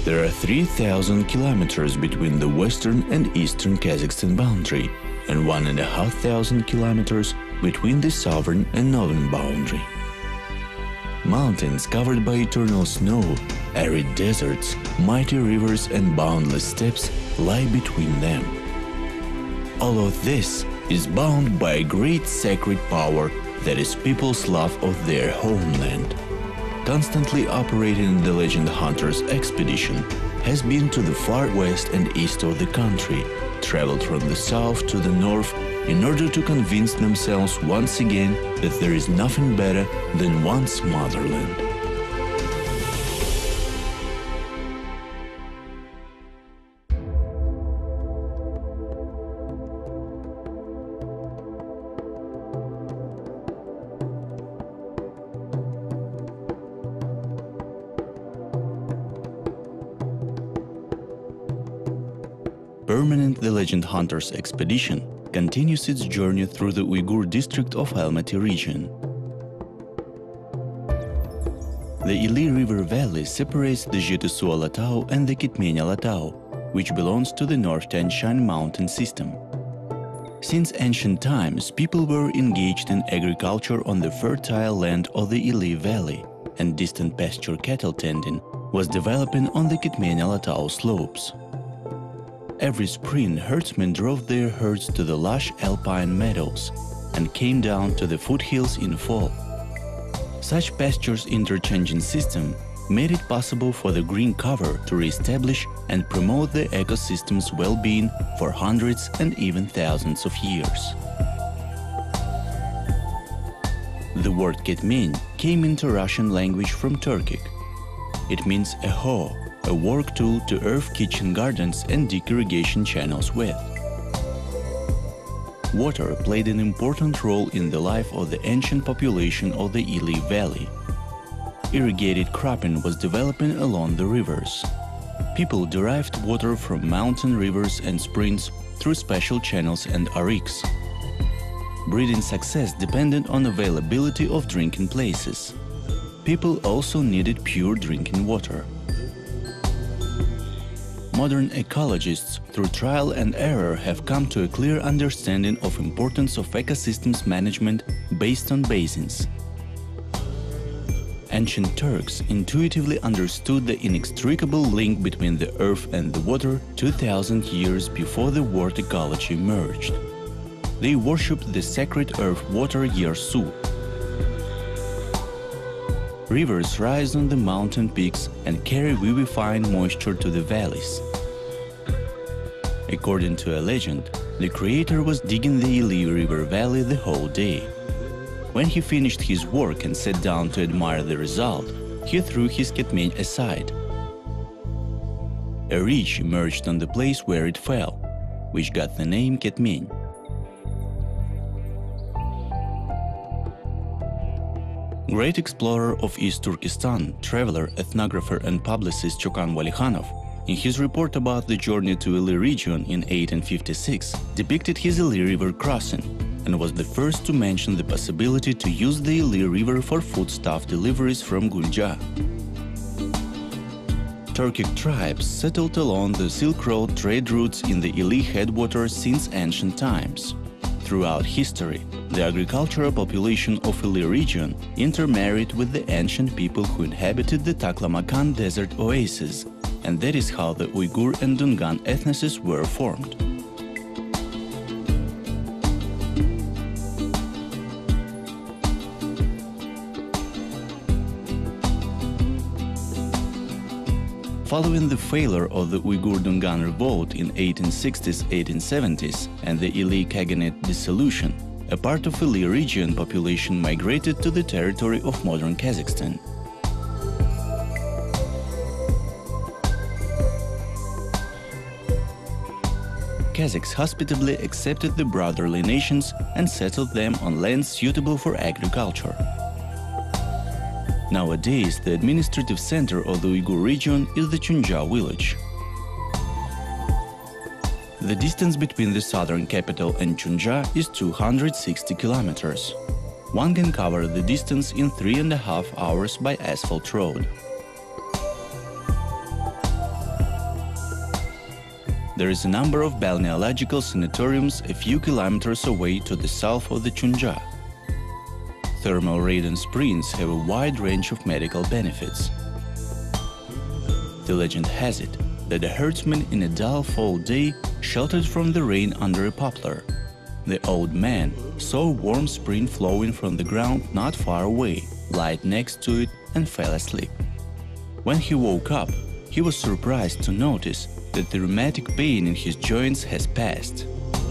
There are 3,000 kilometers between the western and eastern Kazakhstan boundary and 1,500 kilometers between the southern and northern boundary. Mountains covered by eternal snow, arid deserts, mighty rivers and boundless steppes lie between them. All of this is bound by a great sacred power that is people's love of their homeland. Constantly operating the legend hunters expedition has been to the far west and east of the country, traveled from the south to the north in order to convince themselves once again that there is nothing better than one's motherland. Permanent The Legend Hunters expedition continues its journey through the Uyghur district of Almaty region. The Ili River Valley separates the Zhetusu Alatau and the Ketmen Alatau, which belongs to the North Tian Shan mountain system. Since ancient times, people were engaged in agriculture on the fertile land of the Ili Valley, and distant pasture cattle tending was developing on the Ketmen Alatau slopes. Every spring, herdsmen drove their herds to the lush alpine meadows and came down to the foothills in fall. Such pastures interchanging system made it possible for the green cover to re-establish and promote the ecosystem's well-being for hundreds and even thousands of years. The word Ketmen came into Russian language from Turkic. It means a hoe, a work tool to earth kitchen gardens and dig irrigation channels with. Water played an important role in the life of the ancient population of the Ili Valley. Irrigated cropping was developing along the rivers. People derived water from mountain rivers and springs through special channels and ariks. Breeding success depended on availability of drinking places. People also needed pure drinking water. Modern ecologists, through trial and error, have come to a clear understanding of importance of ecosystems management based on basins. Ancient Turks intuitively understood the inextricable link between the earth and the water 2,000 years before the word ecology emerged. They worshipped the sacred earth-water Yersu. Rivers rise on the mountain peaks and carry vivifying moisture to the valleys. According to a legend, the creator was digging the Ili River Valley the whole day. When he finished his work and sat down to admire the result, he threw his Ketmen aside. A ridge emerged on the place where it fell, which got the name Ketmen. Great explorer of East Turkestan, traveler, ethnographer and publicist Chokan Valikhanov, in his report about the journey to Ili region in 1856, depicted his Ili River crossing and was the first to mention the possibility to use the Ili River for foodstuff deliveries from Gunja. Turkic tribes settled along the Silk Road trade routes in the Ili headwaters since ancient times. Throughout history, the agricultural population of Ili region intermarried with the ancient people who inhabited the Taklamakan desert oasis, and that is how the Uyghur and Dungan ethnicities were formed. Following the failure of the Uyghur-Dungan revolt in 1860s-1870s and the Ili Khaganate dissolution, a part of Ili region population migrated to the territory of modern Kazakhstan. Kazakhs hospitably accepted the brotherly nations and settled them on lands suitable for agriculture. Nowadays, the administrative center of the Uyghur region is the Chunja village. The distance between the southern capital and Chunja is 260 kilometers. One can cover the distance in 3.5 hours by asphalt road. There is a number of balneological sanatoriums a few kilometers away to the south of the Chunja. Thermal radon springs have a wide range of medical benefits. The legend has it that a herdsman in a dull fall day sheltered from the rain under a poplar. The old man saw a warm spring flowing from the ground not far away, lied next to it and fell asleep. When he woke up, he was surprised to notice that the rheumatic pain in his joints has passed.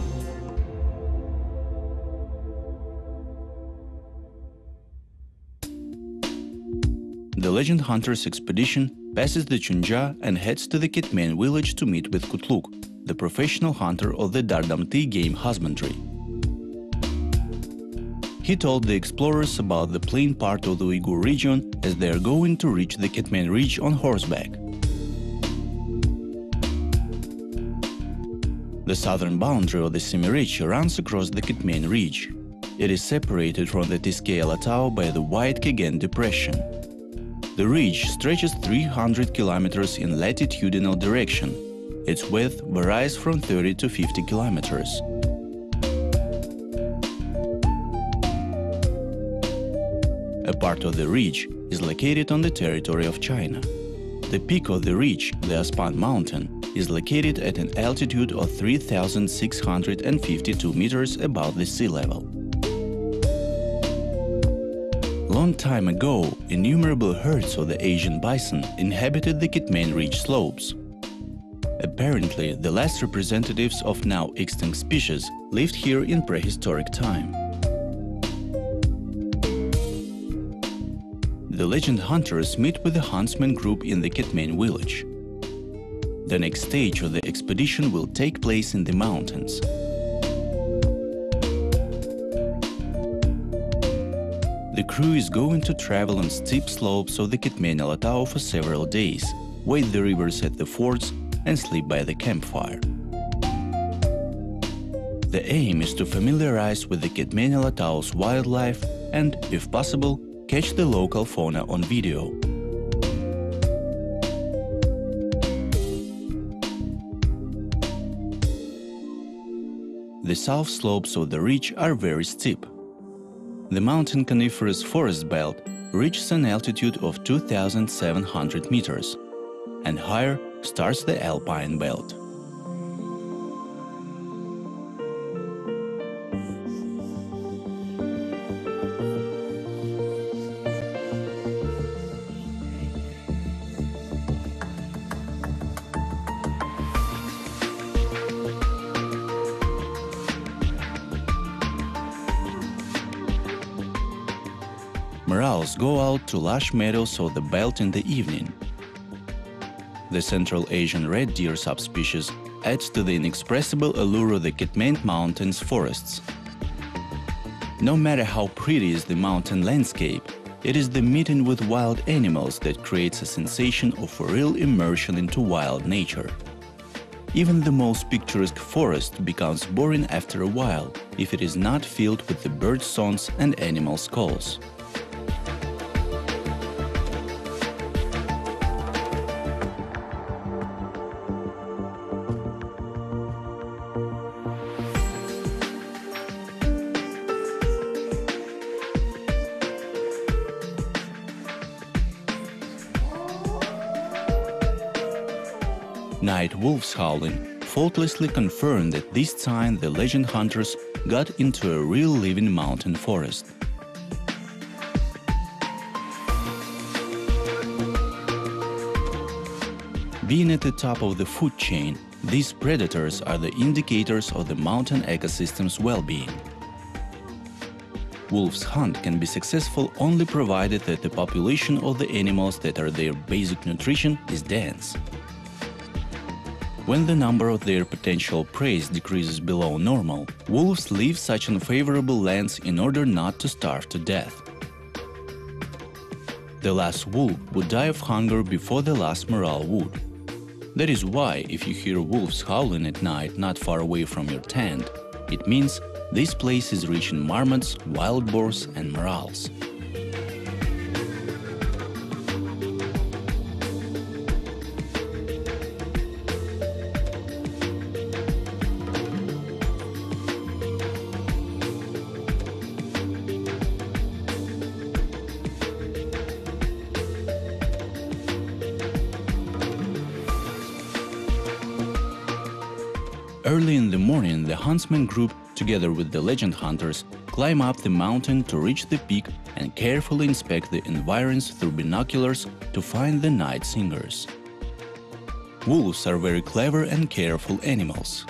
The legend hunter's expedition passes the Chunja and heads to the Ketmen village to meet with Kutluk, the professional hunter of the Dardamty game husbandry. He told the explorers about the plain part of the Uyghur region as they are going to reach the Ketmen ridge on horseback. The southern boundary of the Semirech runs across the Ketmen ridge. It is separated from the Tiskei Alatau by the White Kagen Depression. The ridge stretches 300 kilometers in latitudinal direction. Its width varies from 30 to 50 kilometers. A part of the ridge is located on the territory of China. The peak of the ridge, the Aspan Mountain, is located at an altitude of 3,652 meters above the sea level. Long time ago, innumerable herds of the Asian bison inhabited the Ketmen ridge slopes. Apparently, the last representatives of now extinct species lived here in prehistoric time. The legend hunters meet with the huntsman group in the Ketmen village. The next stage of the expedition will take place in the mountains. The crew is going to travel on steep slopes of the Ketmen Alatau for several days, wade the rivers at the fords and sleep by the campfire. The aim is to familiarize with the Ketmen Alatau's wildlife and, if possible, catch the local fauna on video. The south slopes of the ridge are very steep. The mountain coniferous forest belt reaches an altitude of 2,700 meters, and higher starts the alpine belt. Morals go out to lush meadows of the belt in the evening. The Central Asian red deer subspecies adds to the inexpressible allure of the Ketmen Mountains forests. No matter how pretty is the mountain landscape, it is the meeting with wild animals that creates a sensation of real immersion into wild nature. Even the most picturesque forest becomes boring after a while if it is not filled with the bird songs and animals' calls. Night wolves howling faultlessly confirmed that this time the legend hunters got into a real living mountain forest. Being at the top of the food chain, these predators are the indicators of the mountain ecosystem's well-being. Wolves' hunt can be successful only provided that the population of the animals that are their basic nutrition is dense. When the number of their potential prey decreases below normal, wolves leave such unfavorable lands in order not to starve to death. The last wolf would die of hunger before the last morel would. That is why, if you hear wolves howling at night not far away from your tent, it means this place is rich in marmots, wild boars and morels. Early in the morning, the huntsman group, together with the legend hunters, climb up the mountain to reach the peak and carefully inspect the environs through binoculars to find the night singers. Wolves are very clever and careful animals.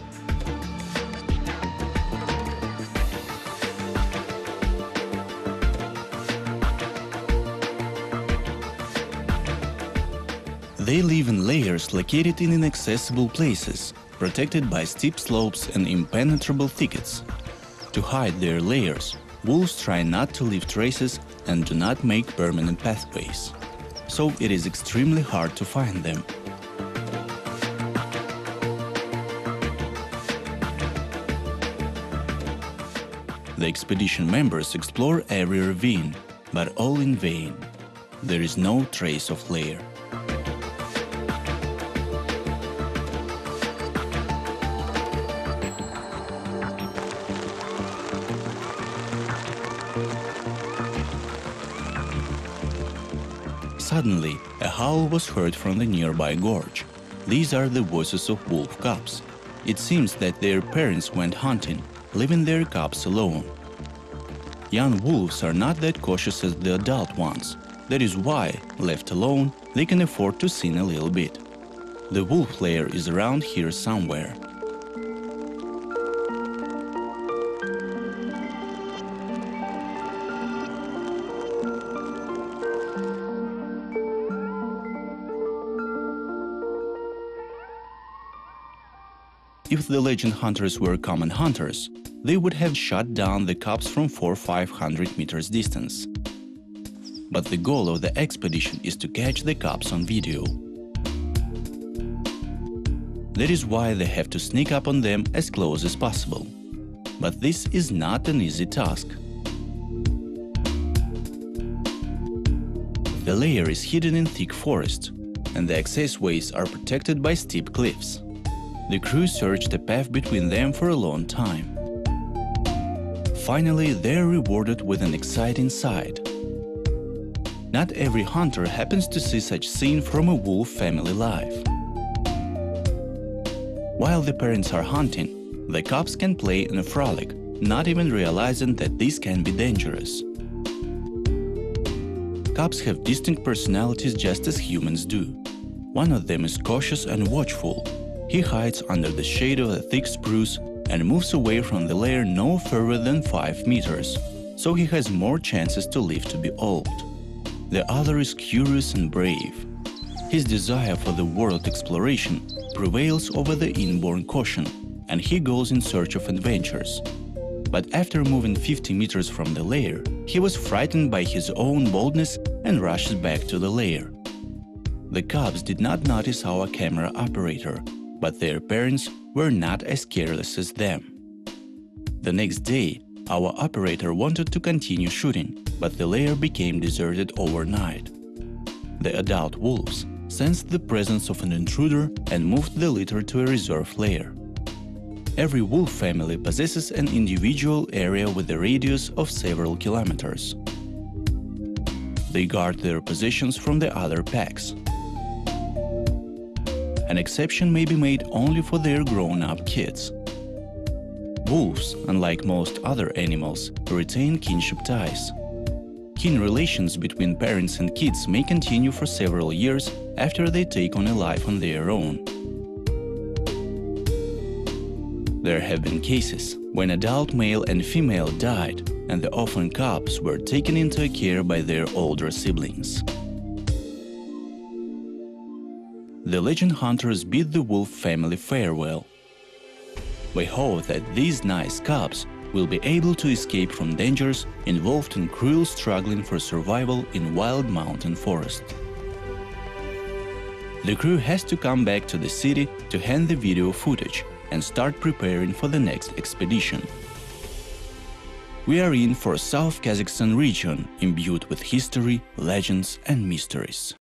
They live in layers located in inaccessible places, protected by steep slopes and impenetrable thickets. To hide their layers, wolves try not to leave traces and do not make permanent pathways. So it is extremely hard to find them. The expedition members explore every ravine, but all in vain. There is no trace of lair. Suddenly, a howl was heard from the nearby gorge. These are the voices of wolf cubs. It seems that their parents went hunting, leaving their cubs alone. Young wolves are not that cautious as the adult ones. That is why, left alone, they can afford to sin a little bit. The wolf lair is around here somewhere. If the legend hunters were common hunters, they would have shot down the cubs from 400–500 meters distance. But the goal of the expedition is to catch the cubs on video. That is why they have to sneak up on them as close as possible. But this is not an easy task. The lair is hidden in thick forest, and the access ways are protected by steep cliffs. The crew searched a path between them for a long time. Finally, they are rewarded with an exciting sight. Not every hunter happens to see such scene from a wolf family life. While the parents are hunting, the cubs can play in a frolic, not even realizing that this can be dangerous. Cubs have distinct personalities just as humans do. One of them is cautious and watchful. He hides under the shade of a thick spruce and moves away from the lair no further than 5 meters, so he has more chances to live to be old. The other is curious and brave. His desire for the world exploration prevails over the inborn caution, and he goes in search of adventures. But after moving 50 meters from the lair, he was frightened by his own boldness and rushes back to the lair. The cubs did not notice our camera operator, but their parents were not as careless as them. The next day, our operator wanted to continue shooting, but the lair became deserted overnight. The adult wolves sensed the presence of an intruder and moved the litter to a reserve lair. Every wolf family possesses an individual area with a radius of several kilometers. They guard their possessions from the other packs. An exception may be made only for their grown-up kids. Wolves, unlike most other animals, retain kinship ties. Kin relations between parents and kids may continue for several years after they take on a life on their own. There have been cases when adult male and female died, and the orphan cubs were taken into care by their older siblings. The legend hunters bid the wolf family farewell. We hope that these nice cubs will be able to escape from dangers involved in cruel struggling for survival in wild mountain forest. The crew has to come back to the city to hand the video footage and start preparing for the next expedition. We are in for South Kazakhstan region imbued with history, legends and mysteries.